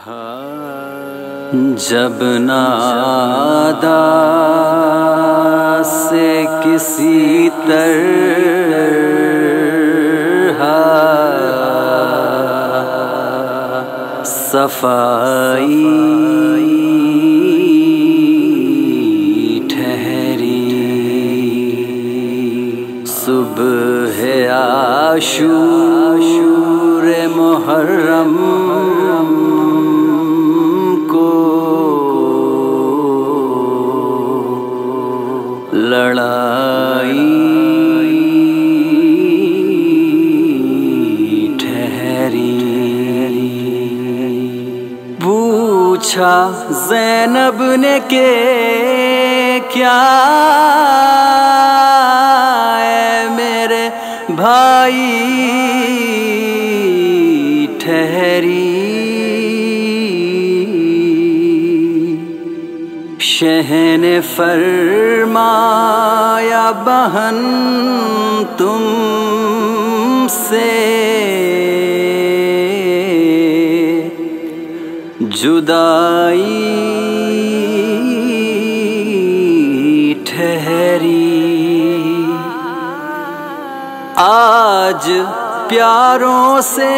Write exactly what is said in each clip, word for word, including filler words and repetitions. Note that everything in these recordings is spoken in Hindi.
जब नादा से किसी तरह सफाई ठहरी, सुबह आशूर मुहर्रम को लड़ाई ठहरी। पूछा ज़ैनब ने के क्या है मेरे भाई ठहरी। शह ने फरमाया बहन तुमसे जुदाई ठहरी। आज प्यारों से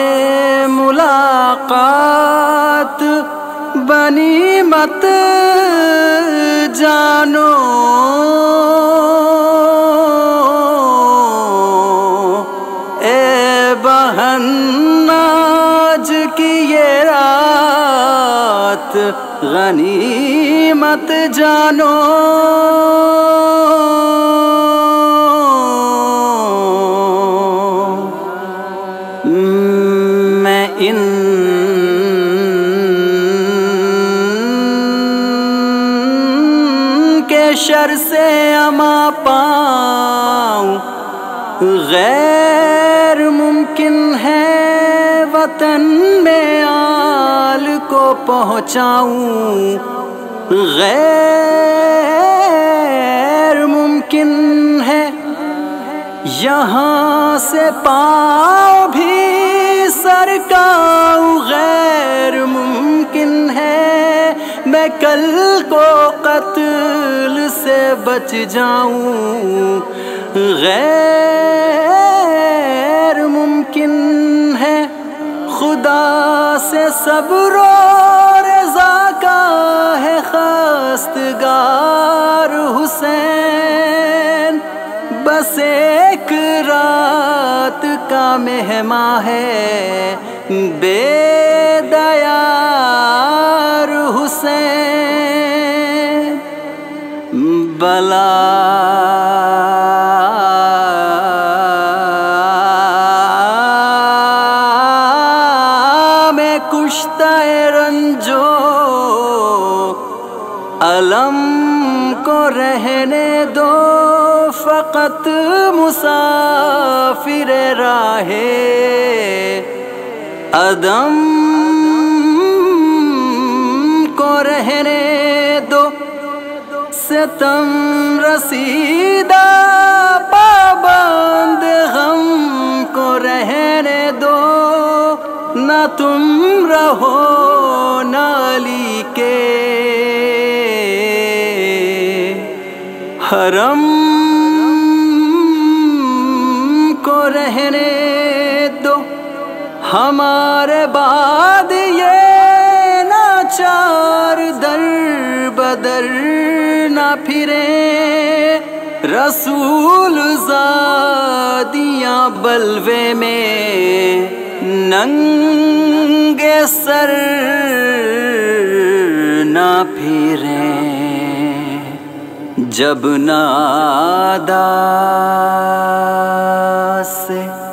मुलाकात बनी मत जानो, ए बहन आज की ये रात गनीमत जानो। मैं इन के शर से अमा पाऊं, गैर मुमकिन है वतन में आल को पहुँचाऊं। गैर मुमकिन है यहाँ से पाँव भी सरकाऊं। गैर मुमकिन है मैं कल को कत्ल से बच जाऊं। गैर मुमकिन है खुदा से सब्र रज़ा का है ख़ास्तगार हुसैन। बस एक रात का मेहमान है बेदयार हुसैन। बला में कुश्ता-ए रंजो अलम को रहने दो, फ़क़त मुसाफिर राहे अदम को रहने दो। सितम रसीदा पाबंद गम को रहने दो, न तुम रहो नाली के हरम को रहने दो। हमारे बाद ये नाचार दर बदर ना फिरे, रसूल ज़ादियाँ बल्वे में नंगे सर ना फिरे। जब नादा से